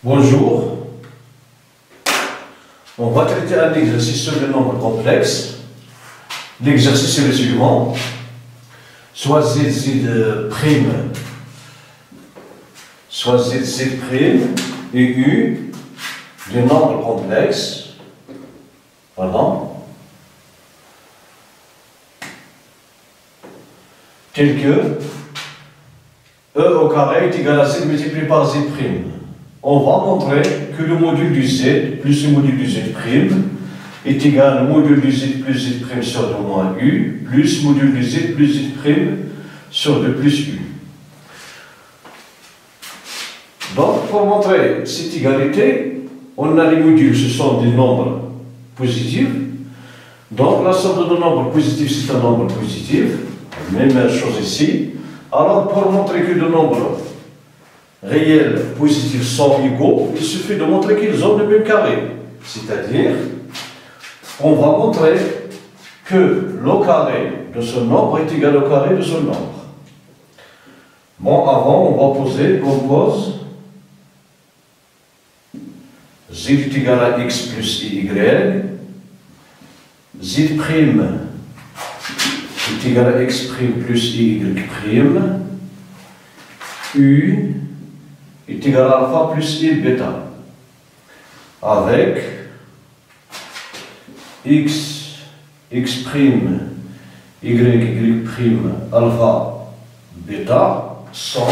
Bonjour. On va traiter un exercice sur le nombre complexe. L'exercice est le suivant. Soit z prime, soit z prime et u du nombre complexe. Pardon. Tel que e au carré est égal à z multiplié par z prime. On va montrer que le module du z plus le module du z prime est égal au module du z plus z prime sur 2 moins u plus module du z plus z prime sur 2 plus u. Donc, pour montrer cette égalité, on a les modules, ce sont des nombres positifs. Donc, la somme de deux nombres positifs, c'est un nombre positif. Même chose ici. Alors, pour montrer que deux nombres réels positifs sont égaux, il suffit de montrer qu'ils ont le même carré. C'est-à-dire, on va montrer que le carré de ce nombre est égal au carré de ce nombre. Bon, avant, on pose z est égal à x plus y, z prime est égal à x prime plus y prime, u est égal à alpha plus i bêta, avec x prime, y prime, alpha, bêta sont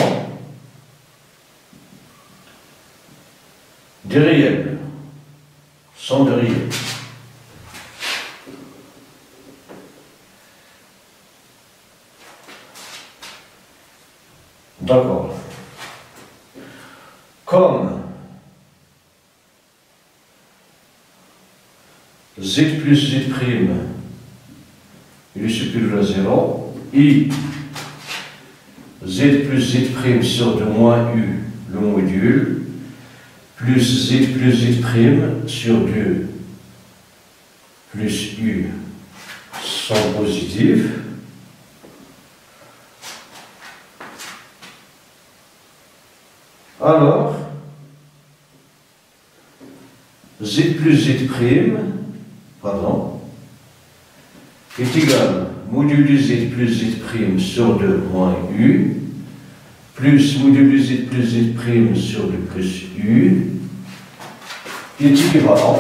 des réels. D'accord. Comme z plus z prime il est supérieur à 0, i z plus z prime sur 2 moins u, le module, plus z prime sur 2 plus u sont positifs. Alors, z plus z prime, est égal module du z plus z prime sur 2 moins u, plus module du z plus z prime sur 2 plus u, est équivalent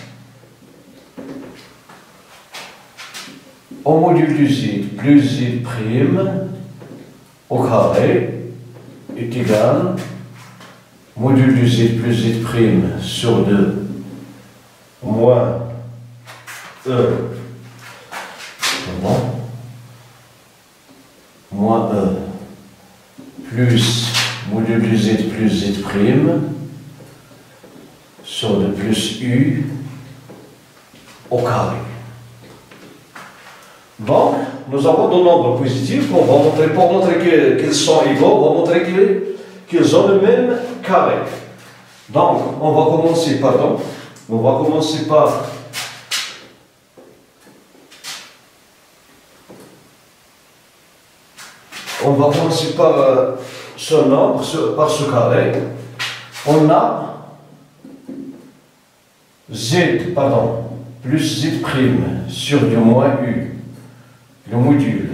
au module du z plus z prime au carré est égal module du z plus z prime sur 2 moins moins plus module du z plus z prime sur 2 plus u au carré. Donc, nous avons deux nombres positifs. On va montrer, pour montrer qu'ils sont égaux, on va montrer qu'ils ont le même carré. Donc, on va commencer par ce nombre, par ce carré. On a plus z prime sur 2 moins u, le module,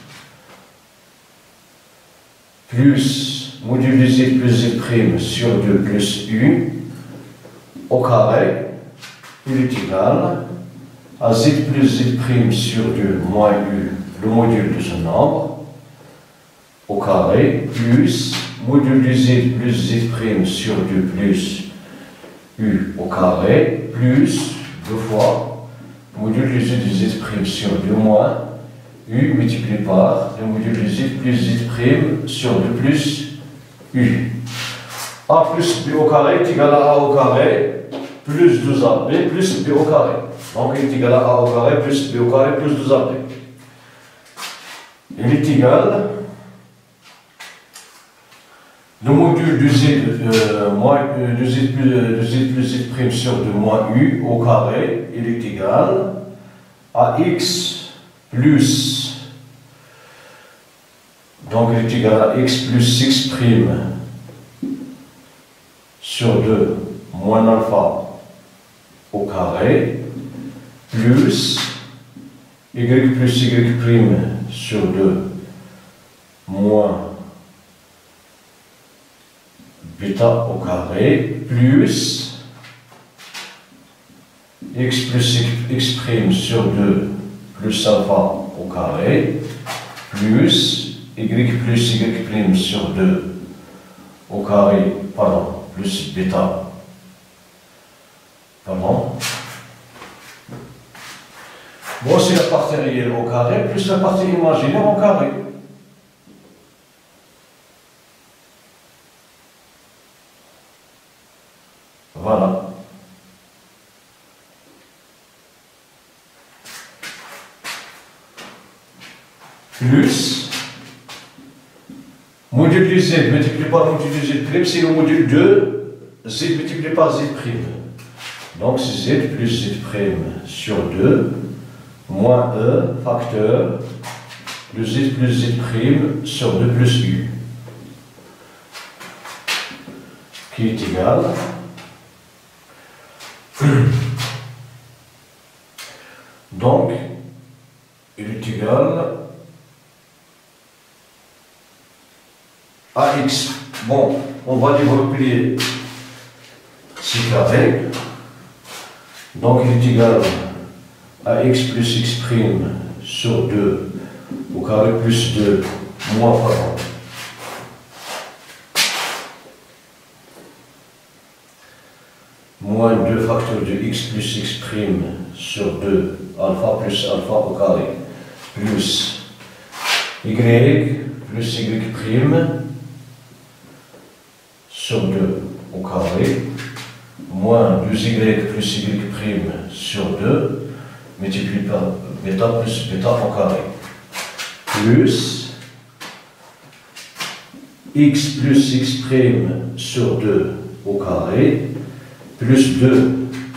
plus module de z plus z prime sur 2 plus u au carré, il est égal à z plus z prime sur 2 moins u, le module de ce nombre, au carré, plus module de z plus z prime sur 2 plus u au carré, plus 2 fois module de z prime sur 2 moins u multiplié par le module de z plus z prime sur 2 plus u. A plus b au carré est égal à a au carré plus 12ab plus b au carré. Donc il est égal à a au carré plus b au carré plus 12ab. Il est égal le module de z plus z prime sur 2 moins u au carré, il est égal à x plus, donc il est égal à x plus 6 prime sur 2 moins alpha au carré plus y plus y prime sur 2 moins bêta au carré plus x plus x prime sur 2 plus alpha au carré plus y plus y prime sur 2 au carré, pardon, plus bêta, pardon. Bon, c'est la partie réelle au carré plus la partie imaginaire au carré. Voilà. Plus module z multiplié par module z prime, c'est le module de z multiplié par z prime. Donc c'est z plus z prime sur 2 moins e facteur de z plus z prime sur 2 plus u qui est égal donc il est égal à x. Bon, on va développer ci carré. Donc il est égal à x plus x prime sur 2 au carré plus 2 moins pardon. Moins 2 facteur de x plus x prime sur 2 alpha plus alpha au carré plus y plus y prime sur 2 au carré, moins 2y plus y prime sur 2, multiplié par bêta plus bêta au carré, plus x plus x prime sur 2 au carré, plus 2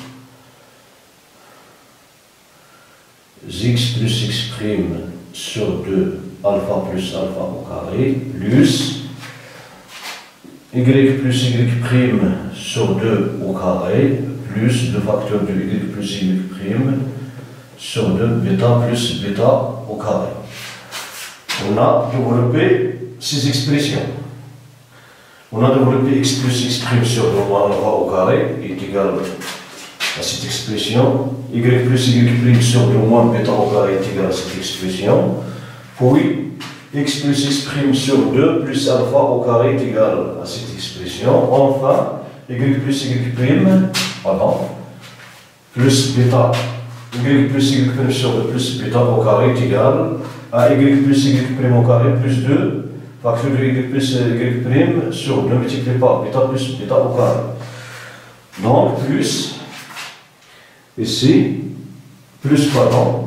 x plus x prime sur 2 alpha plus alpha au carré, plus y plus y prime sur 2 au carré, plus le facteur de y plus y prime sur 2 bêta plus bêta au carré. On a développé ces expressions. On a développé x plus x prime sur 2 moins alpha au carré est égal à cette expression. Y plus y prime sur 2 moins bêta au carré est égal à cette expression. Puis x plus x prime sur 2 plus alpha au carré est égal à cette expression. Enfin, y plus y prime, pardon, plus bêta, y plus y prime sur 2 plus bêta au carré est égal à y plus y prime au carré plus 2 facteur de y plus y prime sur 2 multiplié par bêta plus bêta au carré. Donc, plus, ici, plus, pardon,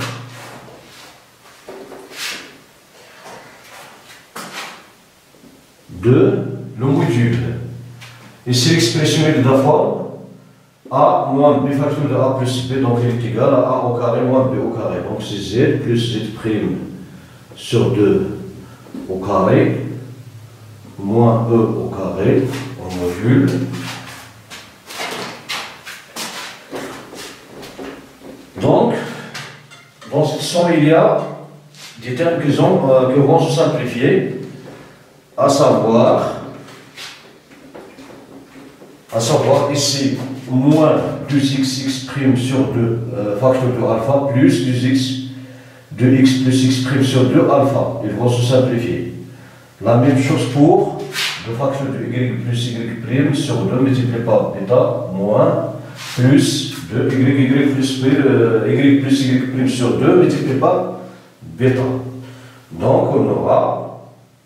de le module. Ici, l'expression est de la forme a moins b facteur de a plus b, donc il est égal à a au carré moins b au carré. Donc c'est z plus z prime sur 2 au carré moins e au carré en module. Donc, dans cette somme, il y a des termes qui vont se simplifier, à savoir ici moins 2x prime sur 2 facteur de alpha plus 2x plus x prime sur 2 alpha. Ils vont se simplifier. La même chose pour le facteur de y plus y prime sur 2 multiplié par bêta moins plus de y plus y prime sur 2 multiplié par bêta. Donc on aura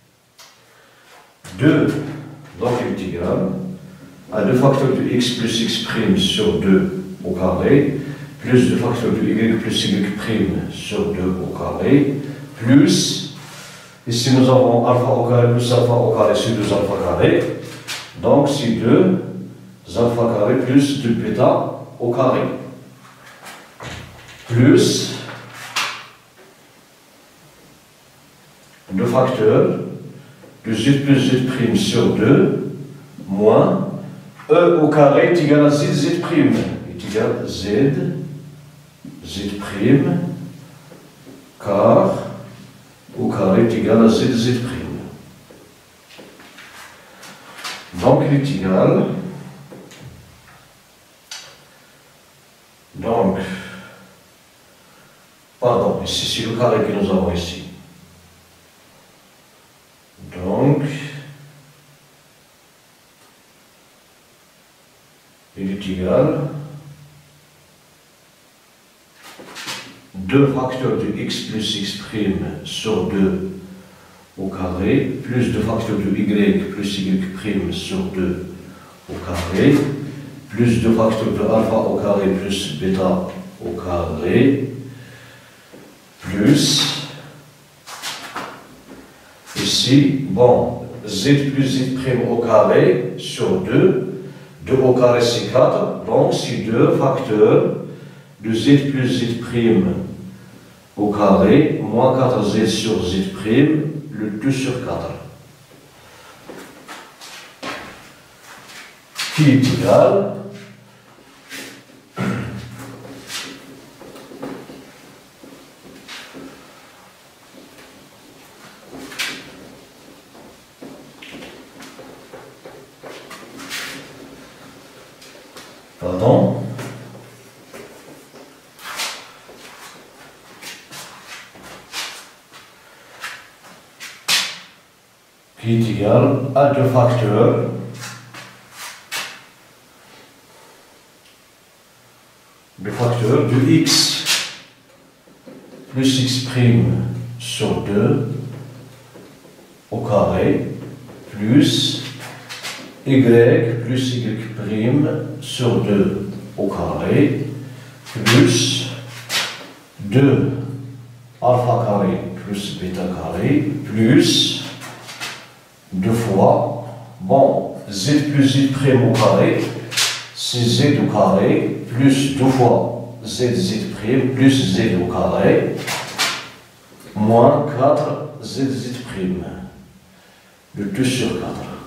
2, donc il est égal à 2 facteurs de x plus x prime sur 2 au carré, plus 2 facteurs de y plus y prime sur 2 au carré, plus, ici nous avons alpha au carré plus alpha au carré sur 2 alpha carré, donc c'est 2 alpha carré plus 2 bêta au carré, plus 2 facteurs de z plus z prime sur 2 moins E au carré est égal à Z, Z prime. Est égal à Z, Z prime, car au carré est égal à Z, Z prime. Donc il est égal. Donc, pardon, ici c'est le carré que nous avons ici. Donc, il est égal 2 facteurs de x plus x prime sur 2 au carré, plus 2 facteurs de y plus y prime sur 2 au carré, plus 2 facteurs de alpha au carré plus bêta au carré, plus, ici, bon, z plus z prime au carré sur 2, 2 au carré c'est 4, donc c'est 2 facteurs de z plus z prime au carré, moins 4z sur z prime, le 2 sur 4. Qui est égal pardon qui est égal à 2 facteurs de x plus x prime sur 2 au carré plus y plus y prime sur 2 au carré plus 2 alpha carré plus bêta carré plus 2 fois, bon, z plus z prime au carré, c'est z au carré, plus 2 fois z, z prime, plus z au carré, moins 4 z, z prime, le 2 sur 4,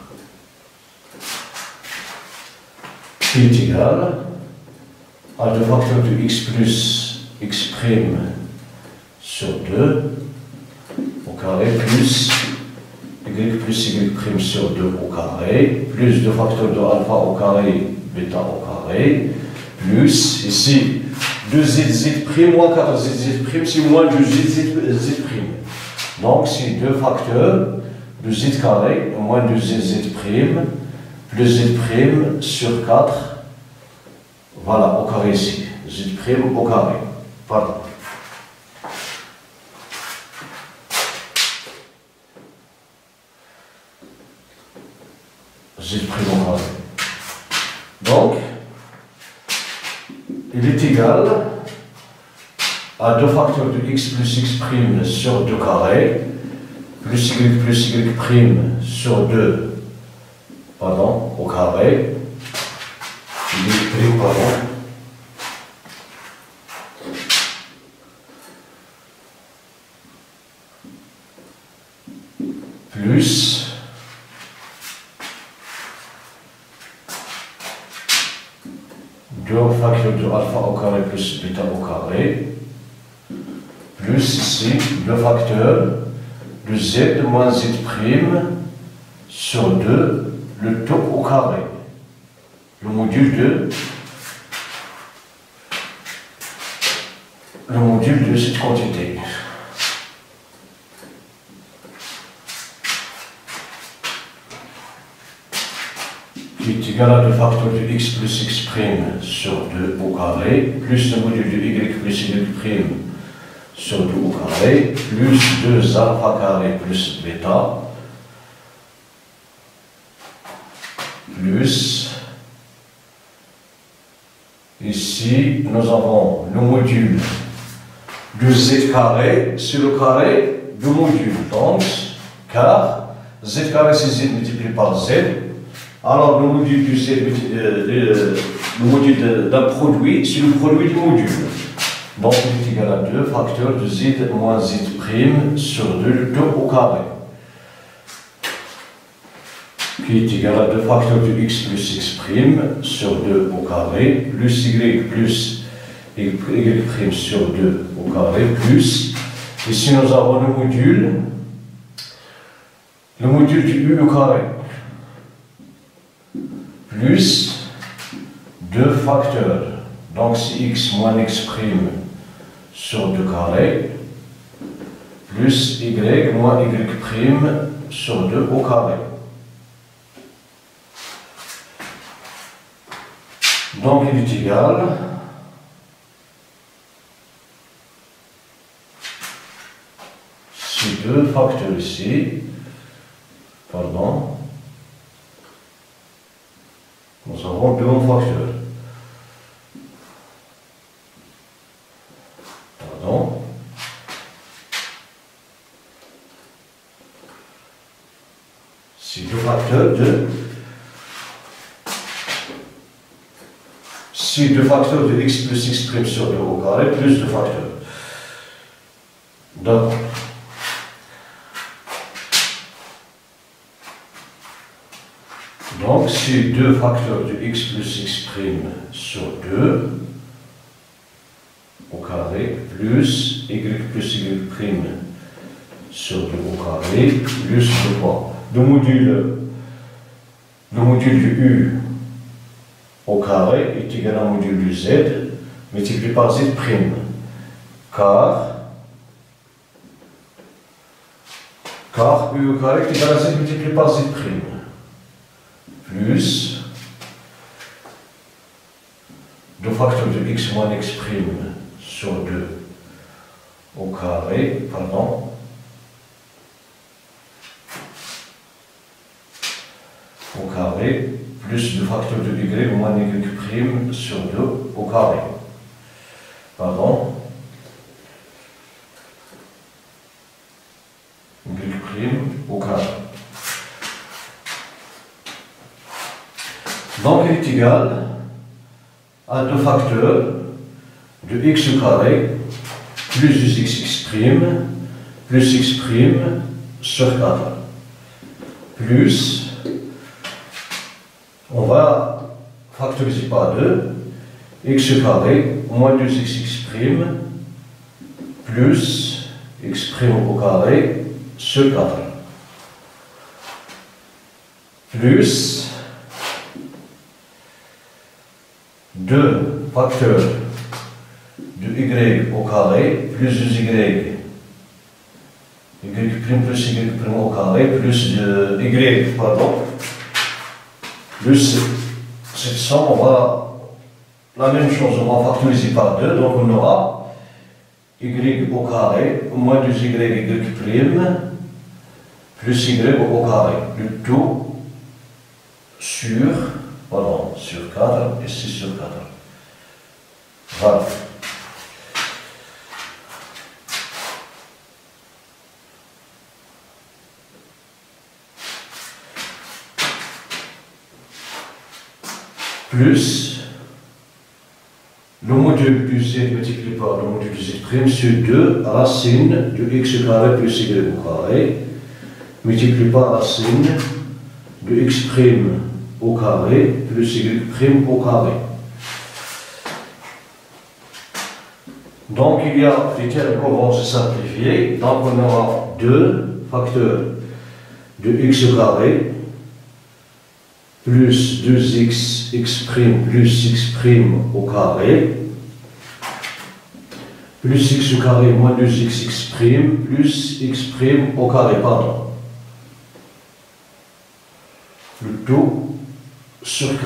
qui est égal à 2 facteurs de x plus x prime sur 2 au carré, plus y plus y prime sur 2 au carré, plus 2 facteurs de alpha au carré, bêta au carré, plus, ici, 2z, z prime, moins 4z, z prime, c'est moins 2z, z prime. Donc, c'est 2 facteurs de z carré, moins 2z, z prime, plus z prime sur 4, voilà, au carré ici, z prime au carré, pardon. Z prime au carré. Donc, il est égal à 2 facteurs de x plus x prime sur 2 carré, plus y prime sur 2, pardon, au carré, y prime, pardon, plus 2 facteurs de alpha au carré plus bêta au carré, plus ici 2 facteurs de z moins z prime sur 2, le tout au carré, le module de cette quantité. Qui est égal à 2 facteurs de x plus x prime sur 2 au carré, plus le module de y plus y prime sur 2 au carré, plus 2 alpha carré plus bêta, plus, ici, nous avons le module de z carré sur le carré du module, donc, car z carré c'est z multiplié par z. Alors, le module du z, le module d'un produit, c'est le produit du module. Donc, il est égal à 2 facteurs de z moins z prime sur 2, le 2 au carré. Qui qui est égal à 2 facteurs de x plus x' sur 2 au carré, plus y plus y' sur 2 au carré, plus, ici nous avons le module du u au carré, plus 2 facteurs, donc c'est x moins x' sur 2 carré, plus y moins y' sur 2 au carré. Donc il est égal ces 2 facteurs ici, pardon, nous avons 2 facteurs. Pardon. Ces 2 facteurs de x plus x' sur 2 au carré plus 2 facteurs. Donc, ces 2 facteurs de x plus x' sur 2 au carré plus y plus y' sur 2 au carré plus de quoi? Le module du u au carré est égal au module du z multiplié par z', car u au carré est égal à z multiplié par z', plus 2 facteurs de x moins x' sur 2 au carré, pardon, au carré, plus 2 facteurs de y moins y' sur 2 au carré. Pardon. Y' au carré. Donc il est égal à 2 facteurs de x au carré plus 2x' plus x' sur 4 plus, on va factoriser par 2, x au carré moins 2x' plus x' au carré sur 4 plus 2 facteurs de y au carré plus 2y, y' plus y' au carré plus de y, pardon, plus cette somme, on va la même chose, on va factoriser par 2, donc on aura y au carré moins 2y y' plus y au carré, le tout sur 4 et 6 sur 4. Voilà. Plus le module du z multiplié par le module du z' sur 2 racine de x au carré plus y au carré multiplié par racine de x' au carré plus y' au carré. Donc il y a les termes qui vont se simplifier. Donc on aura 2 facteurs de x au carré plus 2x x' plus x' au carré plus x au carré moins 2x x' plus x' au carré, pardon. Le tout sur 4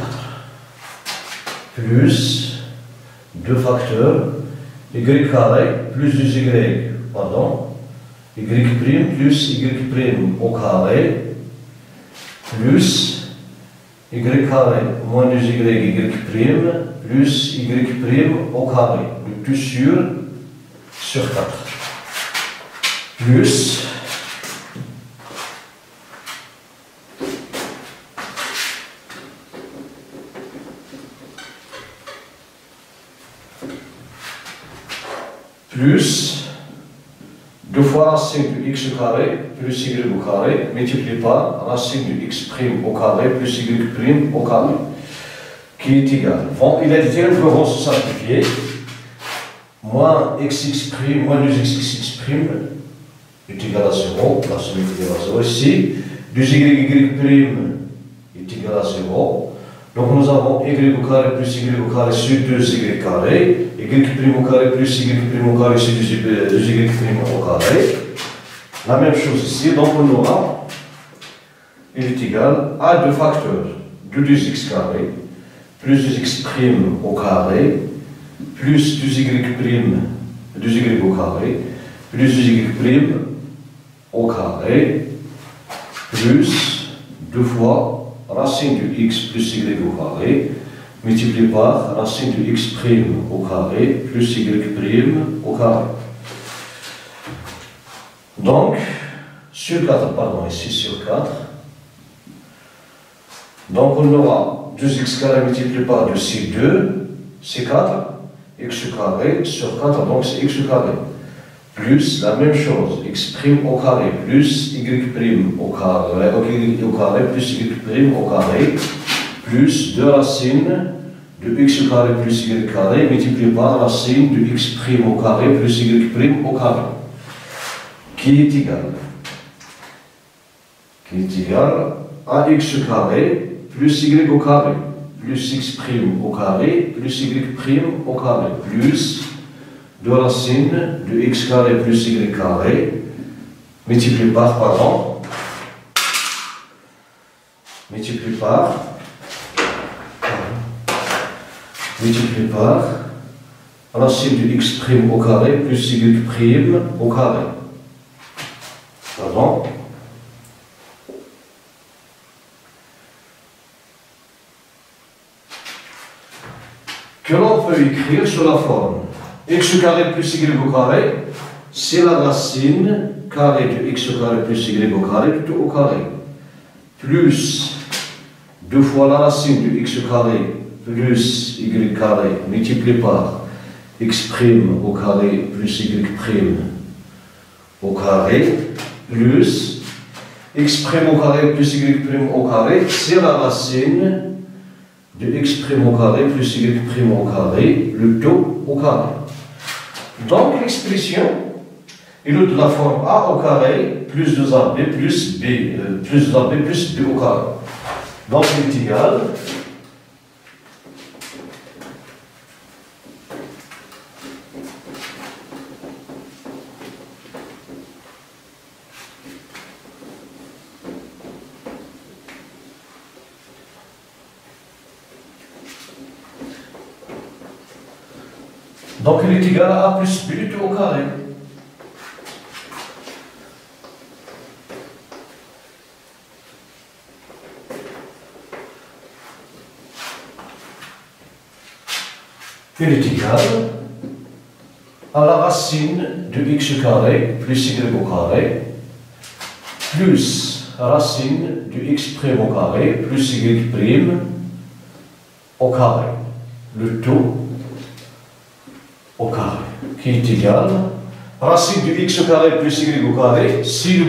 plus 2 facteurs y carré plus 2y, pardon, y' plus y' au carré plus y carré moins 2y y' plus y' au carré, le tout sur 4 plus 2 fois racine du x carré plus y au carré multiplié par racine du x prime au carré plus y prime au carré, qui est égal. Bon, il a dit que nous pouvons se simplifier. Moins xx prime, moins 2xx prime est égal à 0, la somme est égale à 0. Ici, 2y prime est égal à 0. Donc nous avons y au carré plus y au carré sur 2y carré, y prime au carré plus y prime au carré sur 2y prime au carré. La même chose ici, donc on aura, il est égal à 2 facteurs de 2x carré plus 2x prime au carré plus 2y prime, 2y au carré plus 2y prime au carré plus 2 fois racine du x plus y au carré multiplié par racine du x prime au carré plus y prime au carré. Donc, sur 4, pardon, ici sur 4, donc on aura 2x carré multiplié par 2, c'est 2, c'est 4, x carré sur 4, donc c'est x carré, plus la même chose, x prime au carré, plus y prime au carré, plus y prime au carré, plus 2 racines de x carré plus y carré, multiplié par racine de x prime au carré plus y prime au carré, qui est égal à x carré plus y au carré, plus x prime au carré, plus y prime au carré, plus 2 racines de x carré plus y carré, multiplié par, racine de x prime au carré plus y prime au carré. Pardon. Que l'on peut écrire sur la forme x carré plus y au carré, c'est la racine carré de x carré plus y au carré tout au carré, plus 2 fois la racine de x carré plus y carré multiplié par x prime au carré plus y prime au carré, plus x prime au carré plus y prime au carré, c'est la racine de x prime au carré plus y prime au carré, le tout au carré. Donc l'expression est de la forme a au carré plus 2ab plus b, plus 2ab plus b au carré. Donc il est égal à a plus b tout au carré. Il est égal à la racine de x carré plus y au carré plus racine de x prime au carré plus y prime au carré, le tout au carré, qui est égal à racine de x carré plus y au carré, si le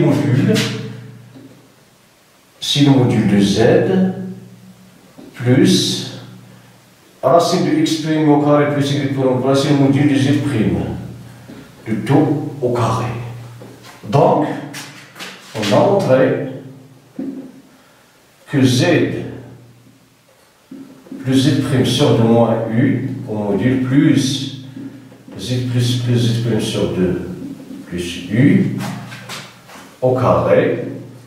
module de z, plus racine de x prime au carré plus y prime, racine du module de z prime, de tout au carré. Donc, on a montré que z plus z prime sur 2 moins u au module plus z prime sur 2 plus u au carré,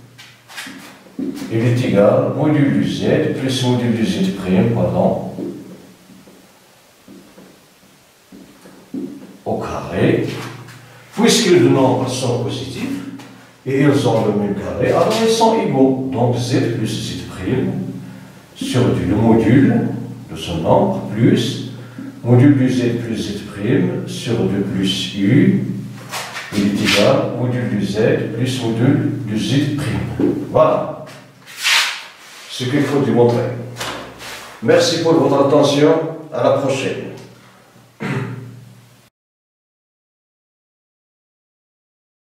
il est égal au module du z plus module du z prime, pardon, au carré, puisque les deux nombres sont positifs et ils ont le même carré, alors ils sont égaux. Donc z plus z prime sur le module de ce nombre plus module du z plus z prime sur 2 plus u, il est égal au module du z plus module du z prime. Voilà ce qu'il faut démontrer. Merci pour votre attention, à la prochaine.